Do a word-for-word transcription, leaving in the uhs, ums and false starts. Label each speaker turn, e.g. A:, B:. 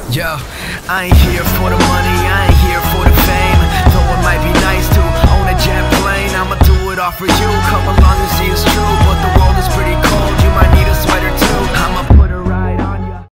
A: Yo, I ain't here for the money, I ain't here for the fame. Though it might be